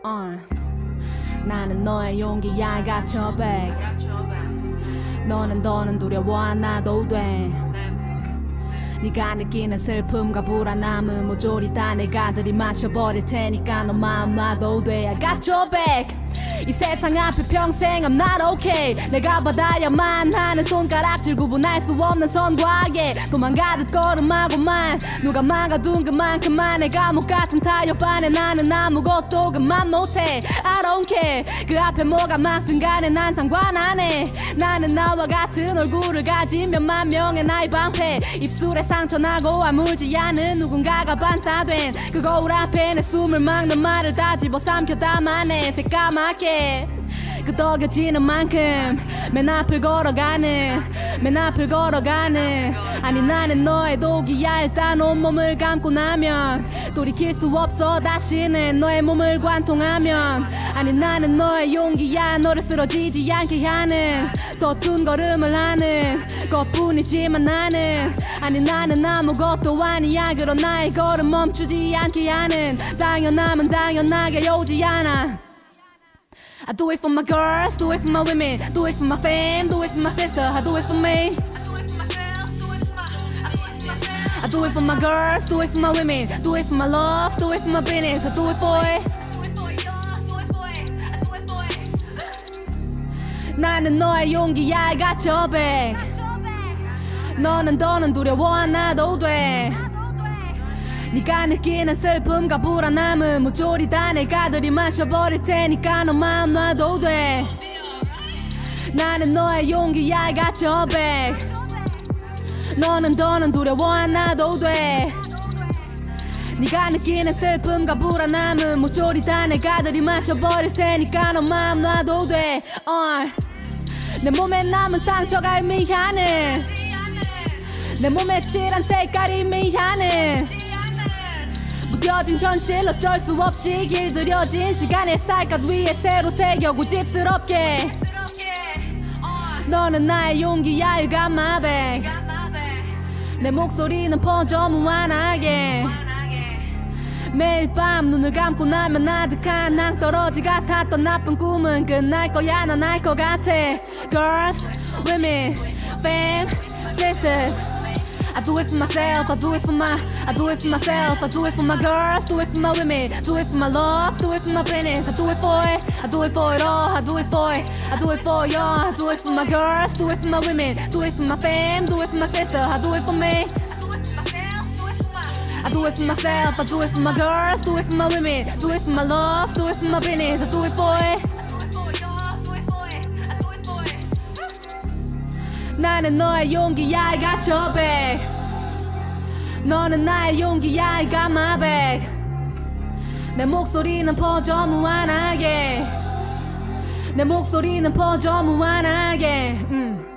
나는 너의 용기야 I got your back 너는 더는 두려워 않아도 돼 네가 느끼는 슬픔과 불안함은 모조리 다 내가 들이마셔버릴 테니까 너 마음 놔도 돼 I got your back 이 세상 앞에 평생 I'm not okay 내가 받아야만 하는 손가락질 구분할 수 없는 선과 악에 도망가듯 걸음하고만 누가 막아둔 그만큼만 내 감옥 같은 타협 안에 나는 아무것도 그만 못해 I don't care 그 앞에 뭐가 막든 간에 난 상관 안 해 나는 나와 같은 얼굴을 가진 몇만 명의 나의 방패 입술에 상처나고 아물지 않은 누군가가 반사된 그 거울 앞에 내 숨을 막는 말을 다 집어삼켜 담아내 새까맣게 끄덕여지는 만큼 맨 앞을 걸어가는 아니 나는 너의 독이야 일단 온몸을 감고 나면 돌이킬 수 없어 다시는 너의 몸을 관통하면 아니 나는 너의 용기야 너를 쓰러지지 않게 하는 서툰 걸음을 하는 것뿐이지만 나는 아무것도 아니야 그런 나의 걸음 멈추지 않게 하는 당연함은 당연하게 오지 않아 I do it for my girls, do it for my women, do it for my fam, do it for my sister, I do it for me. I do it for my girls, do it for my women, do it for my love, do it for my business, I do it for it. 나는 너의 용기야 I got your back 너는 더는 두려워 않아도 돼 네가 느끼는 슬픔과 불안함은 모조리 다 내가 들이마셔버릴 테니까 너 마음 놔도 돼 나는 너의 용기야 I got your back 너는 더는 두려워 않아도 돼 네가 느끼는 슬픔과 불안함은 모조리 다 내가 들이마셔버릴 테니까 너 마음 놔도 돼 내 몸에 남은 상처가 미안해 내 몸에 칠한 색깔이 미안해 무뎌진 현실 어쩔 수 없이 길들여진 시간의 쌀갓 위에 새로 새겨 고집스럽게 너는 나의 용기야 I got my back 내 목소리는 퍼져 무한하게 매일 밤 눈을 감고 나면 아득한 낭떠러지 같았던 나쁜 꿈은 끝날 거야 난 알 것 같아 Girls, women, fam, sisters I do it for myself, I do it for myself, I do it for my girls, do it for my women, do it for my love, do it for my business, I do it for it, I do it for it all, I do it for it, I do it for y'all, I do it for my girls, do it for my women, do it for my fam, do it for my sister, I do it for me. I do it for myself, I do it for my girls, do it for my women, do it for my love, do it for my business, I do it for it. 나는 너의 용기야 I got your back 너는 나의 용기야 I got my back 내 목소리는 퍼져 무한하게 내 목소리는 퍼져 무한하게